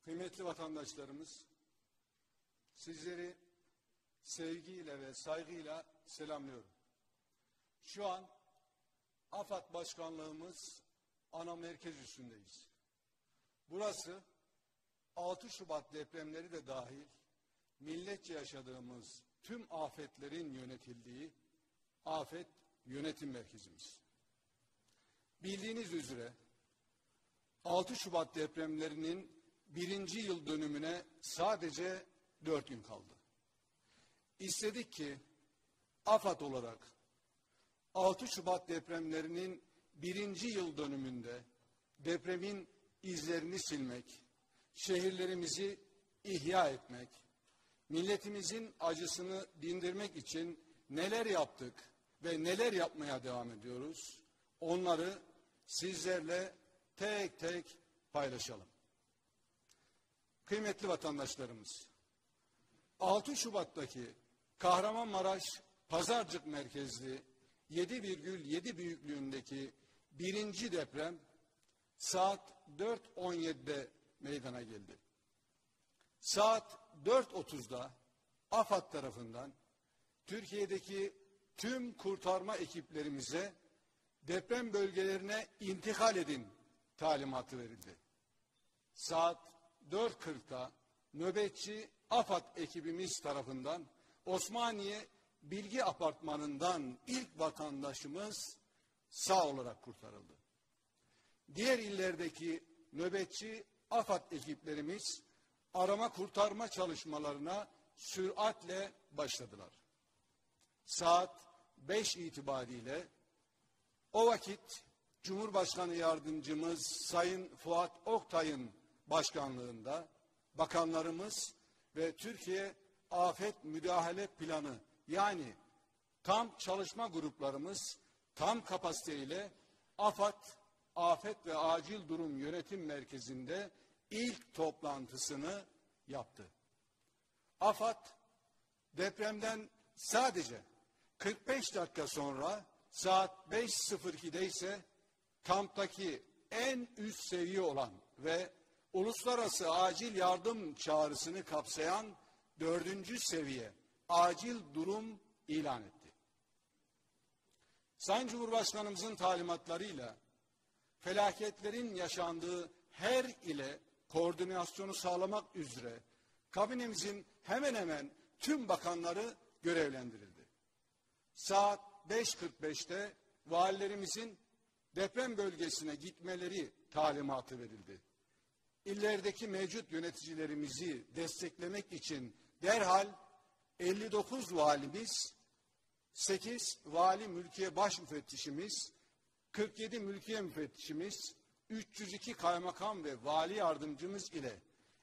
Kıymetli vatandaşlarımız, sizleri sevgiyle ve saygıyla selamlıyorum. Şu an AFAD Başkanlığımız ana merkez üstündeyiz. Burası 6 Şubat depremleri de dahil milletçe yaşadığımız tüm afetlerin yönetildiği afet yönetim merkezimiz. Bildiğiniz üzere 6 Şubat depremlerinin 1. yıl dönümüne sadece 4 gün kaldı. İstedik ki AFAD olarak 6 Şubat depremlerinin 1. yıl dönümünde depremin izlerini silmek, şehirlerimizi ihya etmek, milletimizin acısını dindirmek için neler yaptık ve neler yapmaya devam ediyoruz, onları sizlerle tek tek paylaşalım. Kıymetli vatandaşlarımız, 6 Şubat'taki Kahramanmaraş Pazarcık merkezli 7,7 büyüklüğündeki 1. deprem saat 4.17'de meydana geldi. Saat 4.30'da AFAD tarafından Türkiye'deki tüm kurtarma ekiplerimize deprem bölgelerine intikal edin talimatı verildi. Saat 4.40'da nöbetçi AFAD ekibimiz tarafından Osmaniye Bilgi Apartmanı'ndan ilk vatandaşımız sağ olarak kurtarıldı. Diğer illerdeki nöbetçi AFAD ekiplerimiz arama kurtarma çalışmalarına süratle başladılar. Saat 5 itibariyle o vakit Cumhurbaşkanı Yardımcımız Sayın Fuat Oktay'ın başkanlığında bakanlarımız ve Türkiye Afet Müdahale Planı yani tam çalışma gruplarımız tam kapasiteyle AFAD Afet ve Acil Durum Yönetim Merkezi'nde ilk toplantısını yaptı. AFAD depremden sadece 45 dakika sonra saat 5.02'de ise kamptaki en üst seviye olan ve uluslararası acil yardım çağrısını kapsayan 4. seviye acil durum ilan etti. Sayın Cumhurbaşkanımızın talimatlarıyla felaketlerin yaşandığı her ile koordinasyonu sağlamak üzere kabinemizin hemen hemen tüm bakanları görevlendirildi. Saat 5.45'te valilerimizin deprem bölgesine gitmeleri talimatı verildi. İllerdeki mevcut yöneticilerimizi desteklemek için derhal 59 valimiz, 8 vali mülkiye baş müfettişimiz, 47 mülkiye müfettişimiz, 302 kaymakam ve vali yardımcımız ile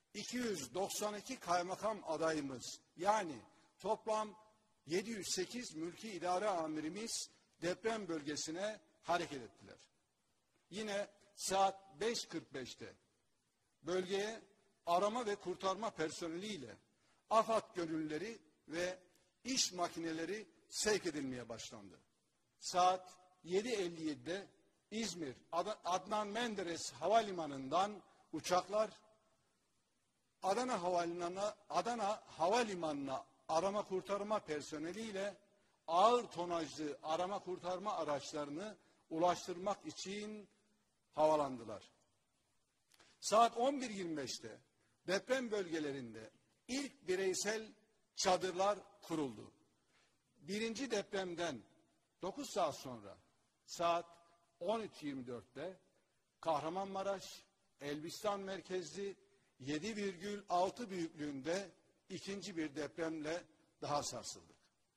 292 kaymakam adayımız yani toplam 708 mülki idare amirimiz deprem bölgesine hareket ettiler. Yine saat 5.45'te bölgeye arama ve kurtarma personeliyle AFAD gönüllüleri ve iş makineleri sevk edilmeye başlandı. Saat 7.57'de İzmir Adnan Menderes Havalimanı'ndan uçaklar Adana Havalimanı'na arama kurtarma personeliyle ağır tonajlı arama kurtarma araçlarını ulaştırmak için havalandılar. Saat 11.25'te deprem bölgelerinde ilk bireysel çadırlar kuruldu. 1. depremden 9 saat sonra saat 13.24'te Kahramanmaraş, Elbistan merkezli 7,6 büyüklüğünde ikinci bir depremle daha sarsıldık.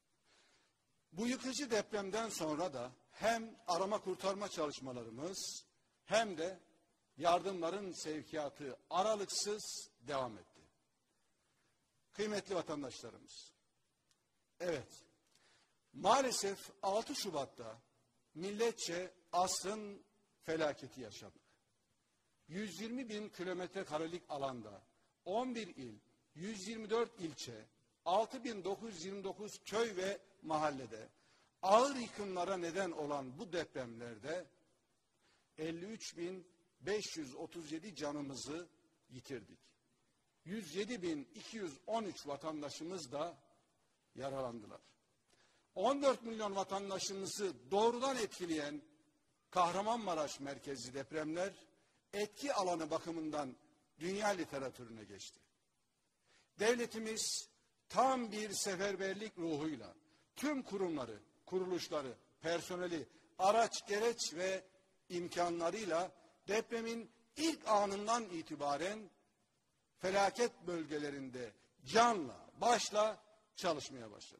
Bu yıkıcı depremden sonra da hem arama kurtarma çalışmalarımız hem de yardımların sevkiyatı aralıksız devam etti. Kıymetli vatandaşlarımız, evet, maalesef 6 Şubat'ta milletçe asrın felaketi yaşadık. 120 bin kilometre karelik alanda 11 il, 124 ilçe, 6.929 köy ve mahallede ağır yıkımlara neden olan bu depremlerde 53.537 canımızı yitirdik. 107.213 vatandaşımız da yaralandılar. 14 milyon vatandaşımızı doğrudan etkileyen Kahramanmaraş merkezli depremler etki alanı bakımından dünya literatürüne geçti. Devletimiz tam bir seferberlik ruhuyla tüm kurumları, kuruluşları, personeli, araç, gereç ve imkanlarıyla depremin ilk anından itibaren felaket bölgelerinde canla, başla çalışmaya başladı.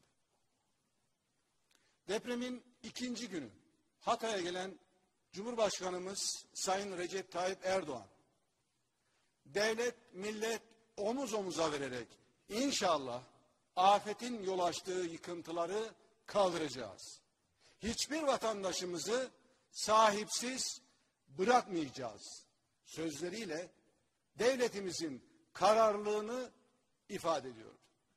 Depremin ikinci günü Hatay'a gelen Cumhurbaşkanımız Sayın Recep Tayyip Erdoğan, devlet, millet omuz omuza vererek inşallah afetin yol açtığı yıkıntıları kaldıracağız. Hiçbir vatandaşımızı sahipsiz bırakmayacağız sözleriyle devletimizin kararlılığını ifade ediyordu.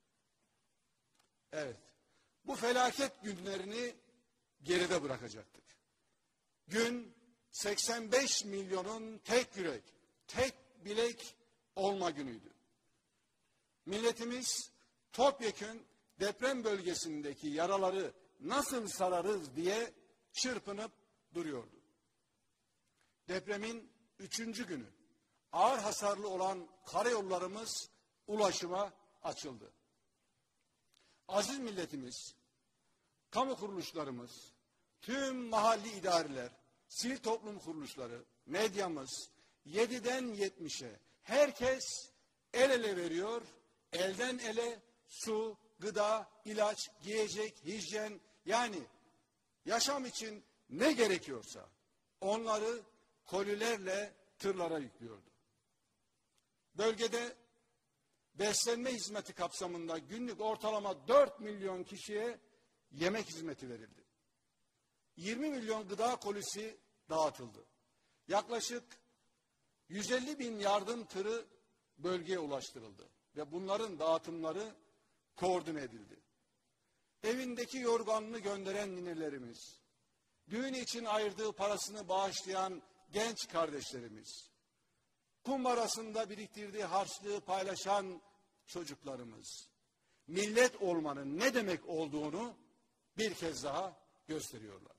Evet, bu felaket günlerini geride bırakacaktık. Gün 85 milyonun tek yürek, tek bilek olma günüydü. Milletimiz topyekün deprem bölgesindeki yaraları nasıl sararız diye çırpınıp duruyordu. Depremin 3. günü ağır hasarlı olan karayollarımız ulaşıma açıldı. Aziz milletimiz, kamu kuruluşlarımız, tüm mahalli idareler, sivil toplum kuruluşları, medyamız 7'den 70'e herkes el ele veriyor, elden ele su, gıda, ilaç, giyecek, hijyen, yani yaşam için ne gerekiyorsa onları kolilerle tırlara yüklüyordu. Bölgede beslenme hizmeti kapsamında günlük ortalama 4 milyon kişiye yemek hizmeti verildi. 20 milyon gıda kolisi dağıtıldı. Yaklaşık 150 bin yardım tırı bölgeye ulaştırıldı ve bunların dağıtımları koordine edildi. Evindeki yorganını gönderen ninelerimiz, düğün için ayırdığı parasını bağışlayan genç kardeşlerimiz, kumbarasında biriktirdiği harçlığı paylaşan çocuklarımız, millet olmanın ne demek olduğunu bir kez daha gösteriyorlardı.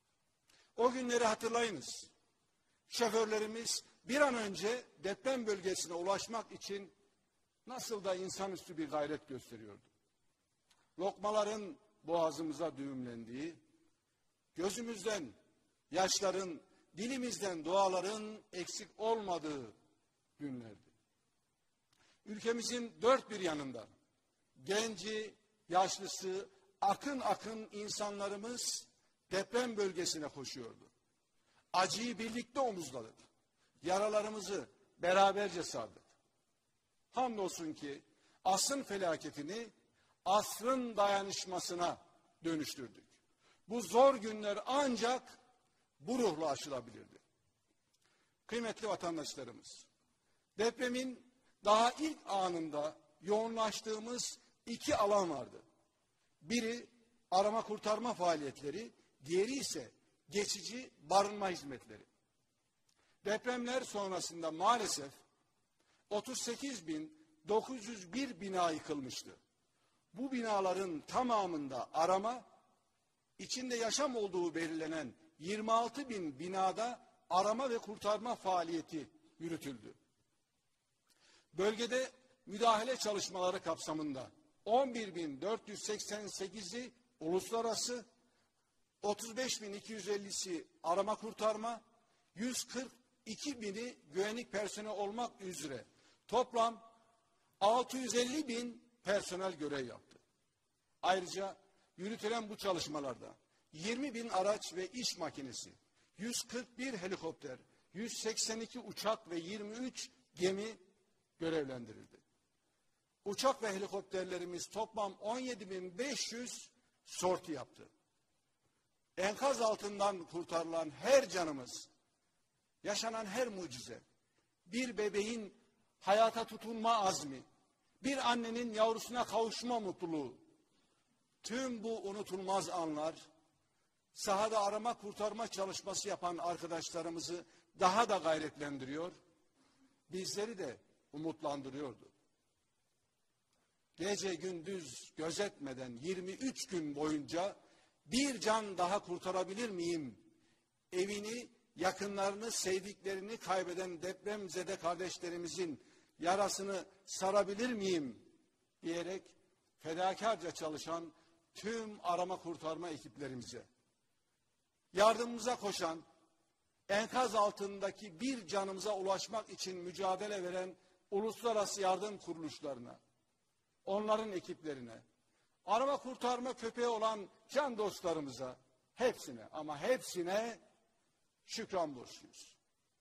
O günleri hatırlayınız. Şoförlerimiz bir an önce deprem bölgesine ulaşmak için nasıl da insanüstü bir gayret gösteriyordu. Lokmaların boğazımıza düğümlendiği, gözümüzden yaşların, dilimizden duaların eksik olmadığı günlerdi. Ülkemizin dört bir yanından genci, yaşlısı, akın akın insanlarımız deprem bölgesine koşuyordu. Acıyı birlikte omuzladık. Yaralarımızı beraberce sardık. Hamdolsun ki asrın felaketini asrın dayanışmasına dönüştürdük. Bu zor günler ancak bu ruhla aşılabilirdi. Kıymetli vatandaşlarımız, depremin daha ilk anında yoğunlaştığımız iki alan vardı. Biri arama kurtarma faaliyetleri, diğeri ise geçici barınma hizmetleri. Depremler sonrasında maalesef 38.901 bina yıkılmıştı. Bu binaların tamamında arama, içinde yaşam olduğu belirlenen 26.000 binada arama ve kurtarma faaliyeti yürütüldü. Bölgede müdahale çalışmaları kapsamında 11.488'i uluslararası, 35.250'si arama kurtarma, 142.000'i güvenlik personeli olmak üzere toplam 650.000 personel görev yaptı. Ayrıca yürütülen bu çalışmalarda 20.000 araç ve iş makinesi, 141 helikopter, 182 uçak ve 23 gemi görevlendirildi. Uçak ve helikopterlerimiz toplam 17.500 sorti yaptı. Enkaz altından kurtarılan her canımız, yaşanan her mucize, bir bebeğin hayata tutunma azmi, bir annenin yavrusuna kavuşma mutluluğu, tüm bu unutulmaz anlar, sahada arama kurtarma çalışması yapan arkadaşlarımızı daha da gayretlendiriyor, bizleri de umutlandırıyordu. gece gündüz gözetmeden 23 gün boyunca bir can daha kurtarabilir miyim? Evini, yakınlarını, sevdiklerini kaybeden depremzede kardeşlerimizin yarasını sarabilir miyim? Diyerek fedakarca çalışan tüm arama kurtarma ekiplerimize, yardımımıza koşan, enkaz altındaki bir canımıza ulaşmak için mücadele veren uluslararası yardım kuruluşlarına, onların ekiplerine, arama kurtarma köpeği olan can dostlarımıza, hepsine ama hepsine şükran borçluyuz.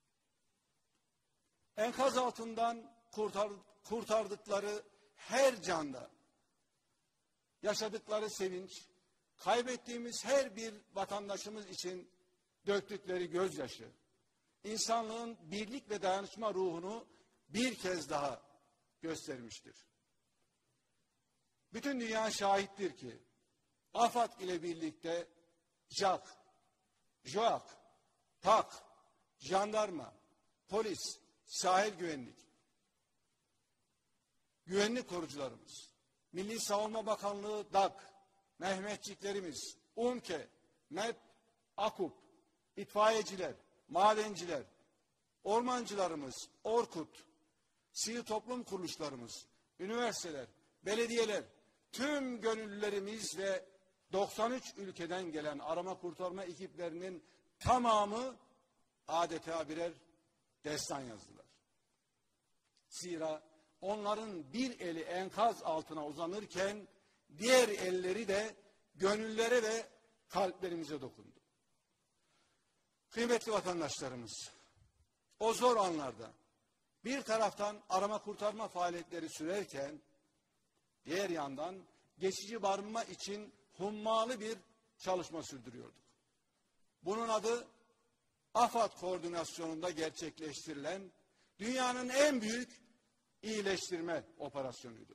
Enkaz altından kurtardıkları her canda yaşadıkları sevinç, kaybettiğimiz her bir vatandaşımız için döktükleri gözyaşı, insanlığın birlik ve dayanışma ruhunu bir kez daha göstermiştir. Bütün dünya şahittir ki AFAD ile birlikte JAK, JOAK, TAK, jandarma, polis, sahil güvenlik korucularımız, Milli Savunma Bakanlığı DAK, Mehmetçiklerimiz, UMKE, MEP, AKUP, itfaiyeciler, madenciler, ormancılarımız, ORKUT, sivil toplum kuruluşlarımız, üniversiteler, belediyeler, tüm gönüllülerimiz ve 93 ülkeden gelen arama kurtarma ekiplerinin tamamı adeta birer destan yazdılar. Zira onların bir eli enkaz altına uzanırken diğer elleri de gönüllere ve kalplerimize dokundu. Kıymetli vatandaşlarımız, o zor anlarda bir taraftan arama kurtarma faaliyetleri sürerken diğer yandan geçici barınma için hummalı bir çalışma sürdürüyorduk. Bunun adı AFAD koordinasyonunda gerçekleştirilen dünyanın en büyük iyileştirme operasyonuydu.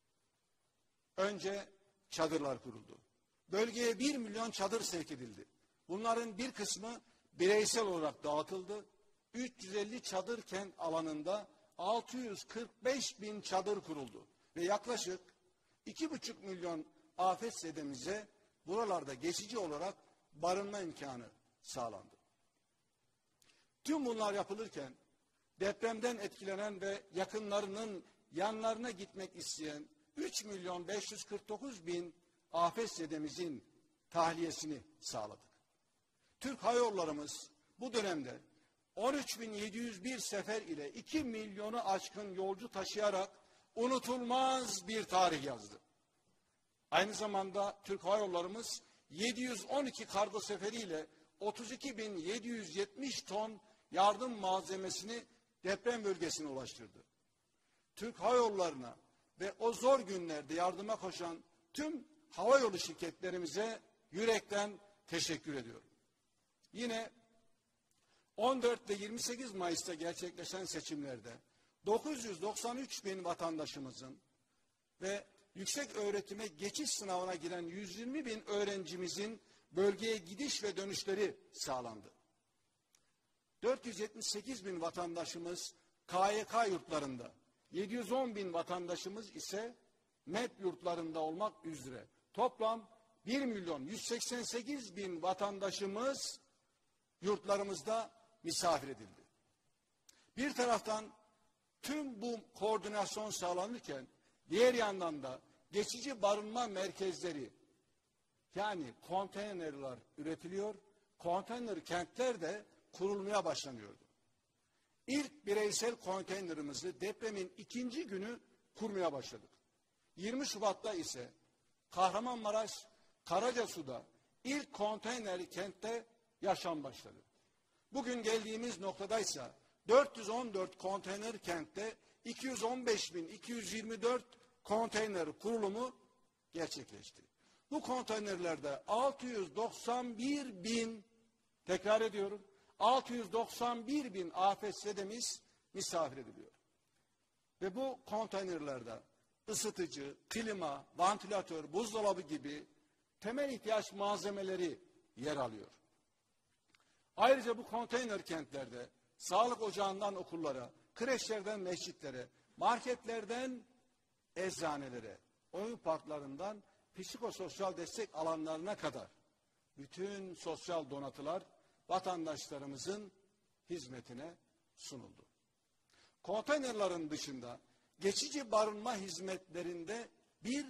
Önce çadırlar kuruldu. Bölgeye 1 milyon çadır sevk edildi. Bunların bir kısmı bireysel olarak dağıtıldı. 350 çadır kent alanında 645 bin çadır kuruldu. Ve yaklaşık 2,5 milyon afetzedemize buralarda geçici olarak barınma imkanı sağlandı. Tüm bunlar yapılırken depremden etkilenen ve yakınlarının yanlarına gitmek isteyen 3 milyon 549 bin afetzedemizin tahliyesini sağladık. Türk Hava Yollarımız bu dönemde 13.701 sefer ile 2 milyonu aşkın yolcu taşıyarak unutulmaz bir tarih yazdı. Aynı zamanda Türk Hava Yollarımız 712 kargo seferiyle 32.770 ton yardım malzemesini deprem bölgesine ulaştırdı. Türk Hava Yolları'na ve o zor günlerde yardıma koşan tüm havayolu şirketlerimize yürekten teşekkür ediyorum. Yine 14 ve 28 Mayıs'ta gerçekleşen seçimlerde 993 bin vatandaşımızın ve yüksek öğretime geçiş sınavına giren 120 bin öğrencimizin bölgeye gidiş ve dönüşleri sağlandı. 478 bin vatandaşımız KYK yurtlarında, 710 bin vatandaşımız ise MEP yurtlarında olmak üzere toplam 1 milyon 188 bin vatandaşımız yurtlarımızda misafir edildi. Bir taraftan tüm bu koordinasyon sağlanırken diğer yandan da geçici barınma merkezleri yani konteynerler üretiliyor, konteyner kentler de kurulmaya başlanıyordu. İlk bireysel konteynerimizi depremin 2. günü kurmaya başladık. 20 Şubat'ta ise Kahramanmaraş, Karacasu'da ilk konteyner kentte yaşam başladı. Bugün geldiğimiz noktadaysa 414 konteyner kentte 215.224 konteyner kurulumu gerçekleşti. Bu konteynerlerde 691 bin, tekrar ediyorum, 691 bin afetzedemiz misafir ediliyor. Ve bu konteynerlerde ısıtıcı, klima, vantilatör, buzdolabı gibi temel ihtiyaç malzemeleri yer alıyor. Ayrıca bu konteyner kentlerde sağlık ocağından okullara, kreşlerden mescitlere, marketlerden eczanelere, oyun parklarından psikososyal destek alanlarına kadar bütün sosyal donatılar vatandaşlarımızın hizmetine sunuldu. Konteynerların dışında geçici barınma hizmetlerinde bir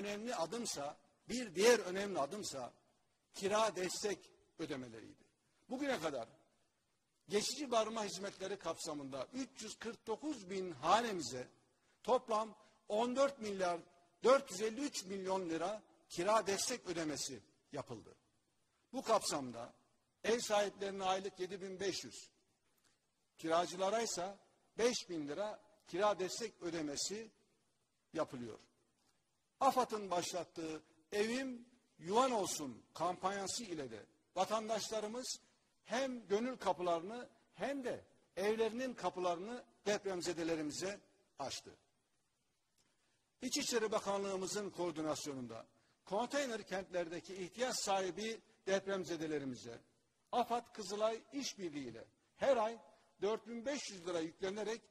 diğer önemli adımsa kira destek ödemeleriydi. Bugüne kadar geçici barınma hizmetleri kapsamında 349 bin hanemize toplam 14 milyar 453 milyon lira kira destek ödemesi yapıldı. Bu kapsamda ev sahiplerine aylık 7.500, kiracılara ise 5.000 lira kira destek ödemesi yapılıyor. AFAD'ın başlattığı Evim Yuvan Olsun kampanyası ile de vatandaşlarımız hem gönül kapılarını hem de evlerinin kapılarını depremzedelerimize açtı. İçişleri Bakanlığımızın koordinasyonunda konteyner kentlerdeki ihtiyaç sahibi depremzedelerimize AFAD Kızılay İşbirliği ile her ay 4.500 lira yüklenerek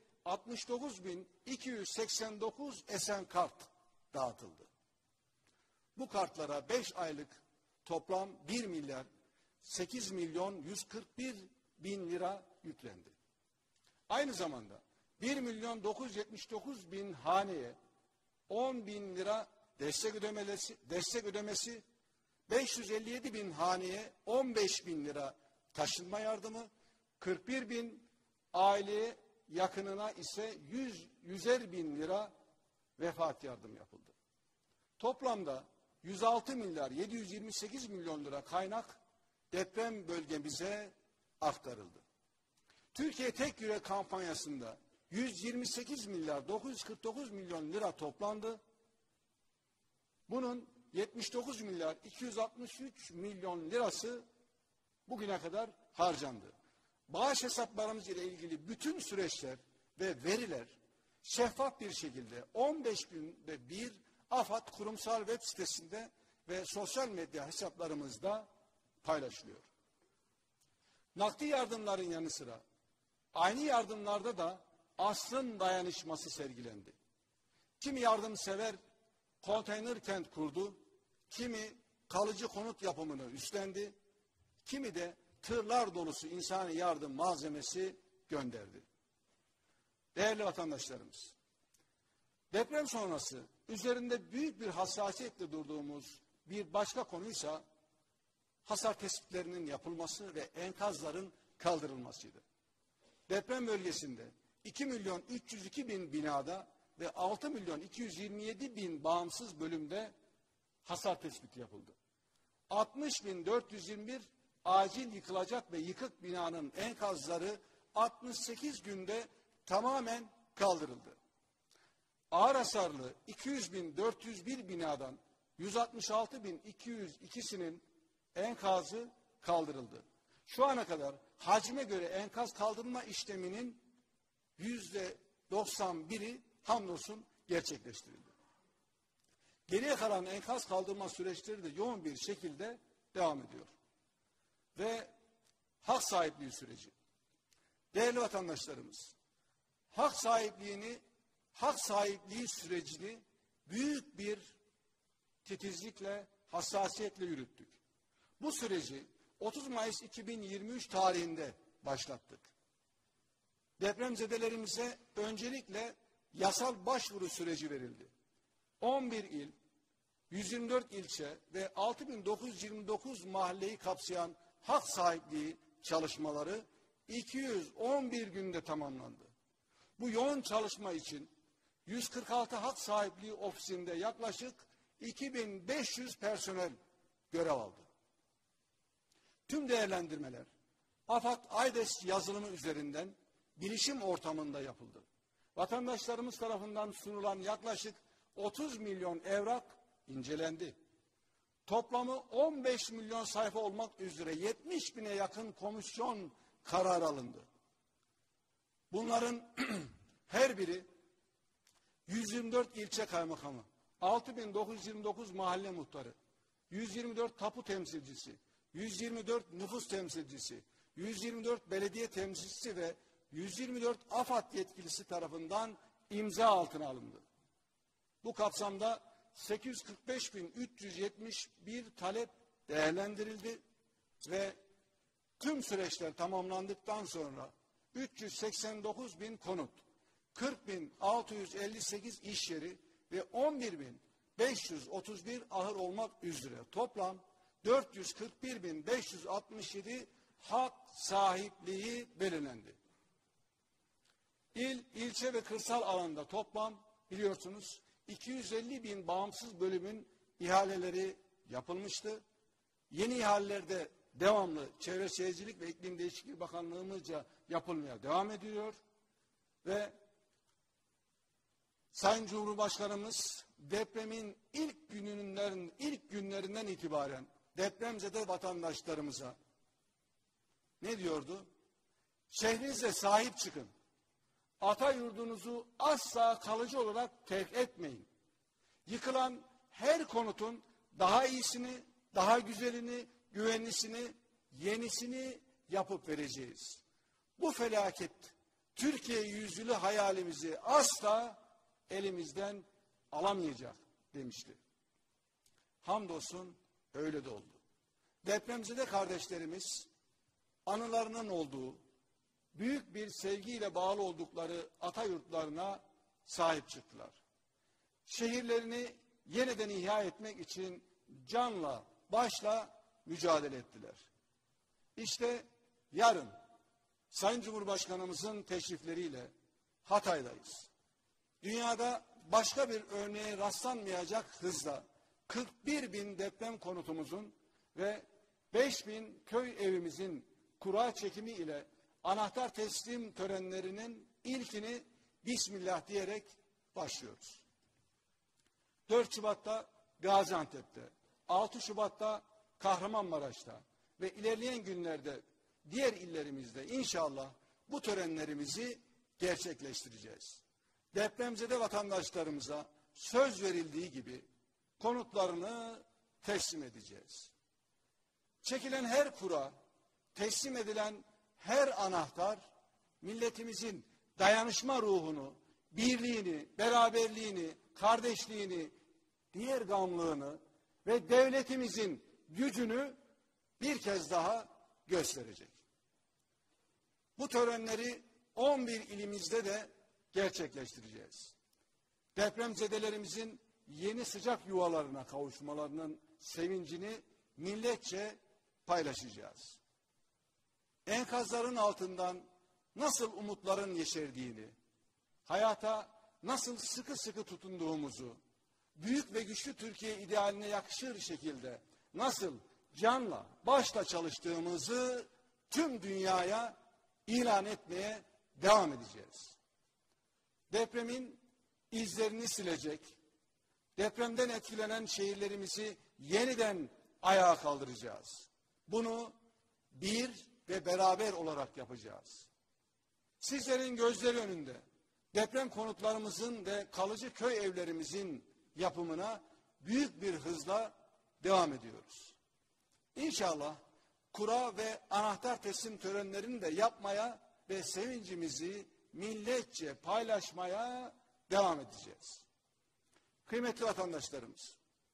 69.289 esen kart dağıtıldı. Bu kartlara 5 aylık toplam 1 milyar 8 milyon 141 bin lira yüklendi. Aynı zamanda 1 milyon 979 bin haneye 10 bin lira destek ödemesi, 557 bin haneye 15 bin lira taşınma yardımı, 41 bin aileye yakınına ise 100'er bin lira vefat yardım yapıldı. Toplamda 106 milyar 728 milyon lira kaynak deprem bölgemize aktarıldı. Türkiye Tek Yürek kampanyasında 128 milyar 949 milyon lira toplandı. Bunun 79 milyar 263 milyon lirası bugüne kadar harcandı. Bağış hesaplarımız ile ilgili bütün süreçler ve veriler şeffaf bir şekilde 15 günde bir AFAD kurumsal web sitesinde ve sosyal medya hesaplarımızda paylaşılıyor. Nakdi yardımların yanı sıra aynı yardımlarda da asrın dayanışması sergilendi. Kimi yardımsever konteyner kent kurdu, kimi kalıcı konut yapımını üstlendi, kimi de tırlar dolusu insani yardım malzemesi gönderdi. Değerli vatandaşlarımız, deprem sonrası üzerinde büyük bir hassasiyetle durduğumuz bir başka konuysa hasar tespitlerinin yapılması ve enkazların kaldırılmasıydı. Deprem bölgesinde 2 milyon 302 bin binada ve 6 milyon 227 bin bağımsız bölümde hasar tespiti yapıldı. 60 bin 421 acil yıkılacak ve yıkık binanın enkazları 68 günde tamamen kaldırıldı. Ağır hasarlı 200 bin 401 binadan 166 bin 202'sinin enkazı kaldırıldı. Şu ana kadar hacme göre enkaz kaldırma işleminin %91'i hamdolsun gerçekleştirildi. Geriye kalan enkaz kaldırma süreçleri de yoğun bir şekilde devam ediyor. Ve hak sahipliği süreci. Değerli vatandaşlarımız, hak sahipliği sürecini büyük bir titizlikle, hassasiyetle yürüttük. Bu süreci 30 Mayıs 2023 tarihinde başlattık. Depremzedelerimize öncelikle yasal başvuru süreci verildi. 11 il, 124 ilçe ve 6929 mahalleyi kapsayan hak sahipliği çalışmaları 211 günde tamamlandı. Bu yoğun çalışma için 146 hak sahipliği ofisinde yaklaşık 2500 personel görev aldı. Tüm değerlendirmeler AFAD Aydes yazılımı üzerinden bilişim ortamında yapıldı. Vatandaşlarımız tarafından sunulan yaklaşık 30 milyon evrak incelendi. Toplamı 15 milyon sayfa olmak üzere 70 bine yakın komisyon kararı alındı. Bunların her biri 124 ilçe kaymakamı, 6929 mahalle muhtarı, 124 tapu temsilcisi, 124 nüfus temsilcisi, 124 belediye temsilcisi ve 124 AFAD yetkilisi tarafından imza altına alındı. Bu kapsamda 845.371 talep değerlendirildi ve tüm süreçler tamamlandıktan sonra 389.000 konut, 40.658 iş yeri ve 11.531 ahır olmak üzere toplam 441.567 hak sahipliği belirlendi. İl, ilçe ve kırsal alanda toplam biliyorsunuz 250.000 bağımsız bölümün ihaleleri yapılmıştı. Yeni ihalelerde devamlı Çevre Şehircilik ve İklim Değişikliği Bakanlığımızca yapılmaya devam ediyor. Ve Sayın Cumhurbaşkanımız depremin ilk günlerinden itibaren depremzede vatandaşlarımıza ne diyordu? Şehrinize sahip çıkın. Ata yurdunuzu asla kalıcı olarak terk etmeyin. Yıkılan her konutun daha iyisini, daha güzelini, güvenlisini, yenisini yapıp vereceğiz. Bu felaket Türkiye yüzyılı hayalimizi asla elimizden alamayacak demişti. Hamdolsun öyle de oldu. Depremzede kardeşlerimiz anılarının olduğu, büyük bir sevgiyle bağlı oldukları ata yurtlarına sahip çıktılar. Şehirlerini yeniden ihya etmek için canla, başla mücadele ettiler. İşte yarın Sayın Cumhurbaşkanımızın teşrifleriyle Hatay'dayız. Dünyada başka bir örneğe rastlanmayacak hızla 41.000 deprem konutumuzun ve 5.000 köy evimizin kura çekimi ile anahtar teslim törenlerinin ilkini Bismillah diyerek başlıyoruz. 4 Şubat'ta Gaziantep'te, 6 Şubat'ta Kahramanmaraş'ta ve ilerleyen günlerde diğer illerimizde inşallah bu törenlerimizi gerçekleştireceğiz. Depremzede vatandaşlarımıza söz verildiği gibi konutlarını teslim edeceğiz. Çekilen her kura, teslim edilen her anahtar milletimizin dayanışma ruhunu, birliğini, beraberliğini, kardeşliğini, diğer gamlığını ve devletimizin gücünü bir kez daha gösterecek. Bu törenleri 11 ilimizde de gerçekleştireceğiz. Depremzedelerimizin yeni sıcak yuvalarına kavuşmalarının sevincini milletçe paylaşacağız. Enkazların altından nasıl umutların yeşerdiğini, hayata nasıl sıkı sıkı tutunduğumuzu, büyük ve güçlü Türkiye idealine yakışır şekilde nasıl canla, başla çalıştığımızı tüm dünyaya ilan etmeye devam edeceğiz. Depremin izlerini silecek, depremden etkilenen şehirlerimizi yeniden ayağa kaldıracağız. Bunu bir ve beraber olarak yapacağız. Sizlerin gözleri önünde deprem konutlarımızın ve kalıcı köy evlerimizin yapımına büyük bir hızla devam ediyoruz. İnşallah kura ve anahtar teslim törenlerini de yapmaya ve sevincimizi milletçe paylaşmaya devam edeceğiz. Kıymetli vatandaşlarımız,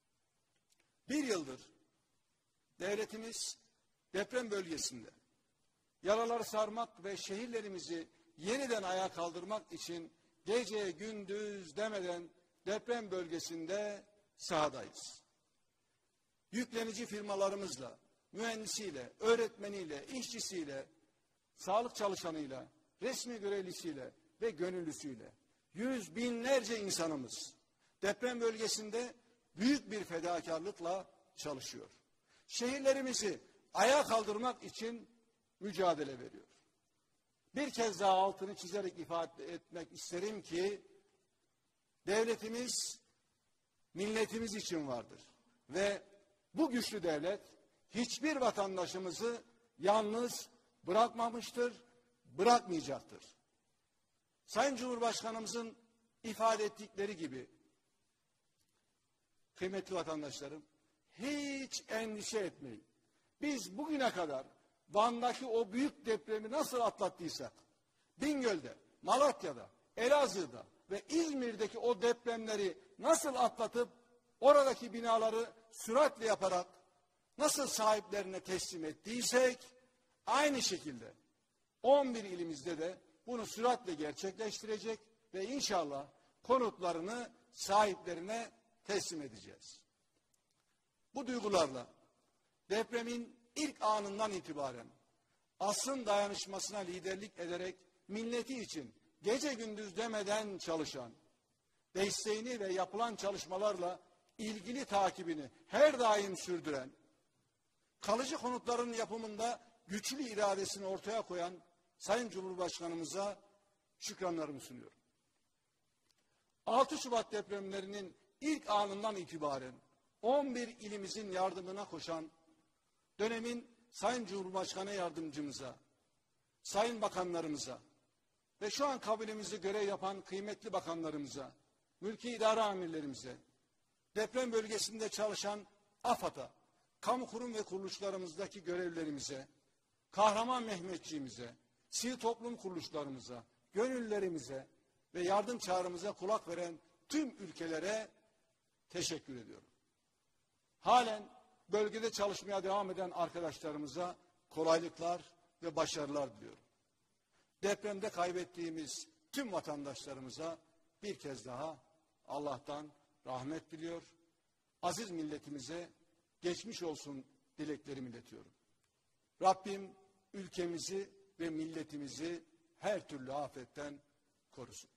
bir yıldır devletimiz deprem bölgesinde yaraları sarmak ve şehirlerimizi yeniden ayağa kaldırmak için gece gündüz demeden deprem bölgesinde sahadayız. Yüklenici firmalarımızla, mühendisiyle, öğretmeniyle, işçisiyle, sağlık çalışanıyla, resmi görevlisiyle ve gönüllüsüyle yüz binlerce insanımız deprem bölgesinde büyük bir fedakarlıkla çalışıyor. Şehirlerimizi ayağa kaldırmak için mücadele veriyor. Bir kez daha altını çizerek ifade etmek isterim ki devletimiz milletimiz için vardır ve bu güçlü devlet hiçbir vatandaşımızı yalnız bırakmamıştır, bırakmayacaktır. Sayın Cumhurbaşkanımızın ifade ettikleri gibi kıymetli vatandaşlarım, hiç endişe etmeyin. Biz bugüne kadar Van'daki o büyük depremi nasıl atlattıysak, Bingöl'de, Malatya'da, Elazığ'da ve İzmir'deki o depremleri nasıl atlatıp oradaki binaları süratle yaparak nasıl sahiplerine teslim ettiysek, aynı şekilde 11 ilimizde de bunu süratle gerçekleştirecek ve inşallah konutlarını sahiplerine teslim edeceğiz. Bu duygularla depremin ilk anından itibaren asrın dayanışmasına liderlik ederek milleti için gece gündüz demeden çalışan, desteğini ve yapılan çalışmalarla ilgili takibini her daim sürdüren, kalıcı konutların yapımında güçlü iradesini ortaya koyan Sayın Cumhurbaşkanımıza şükranlarımı sunuyorum. 6 Şubat depremlerinin ilk anından itibaren 11 ilimizin yardımına koşan dönemin Sayın Cumhurbaşkanı Yardımcımıza, Sayın Bakanlarımıza ve şu an kabinemizde görev yapan kıymetli bakanlarımıza, mülki idare amirlerimize, deprem bölgesinde çalışan AFAD'a, kamu kurum ve kuruluşlarımızdaki görevlerimize, Kahraman Mehmetçiğimize, sivil toplum kuruluşlarımıza, gönüllerimize ve yardım çağrımıza kulak veren tüm ülkelere teşekkür ediyorum. Halen bölgede çalışmaya devam eden arkadaşlarımıza kolaylıklar ve başarılar diliyorum. Depremde kaybettiğimiz tüm vatandaşlarımıza bir kez daha Allah'tan rahmet diliyor. Aziz milletimize geçmiş olsun dileklerimi iletiyorum. Rabbim ülkemizi ve milletimizi her türlü afetten korusun.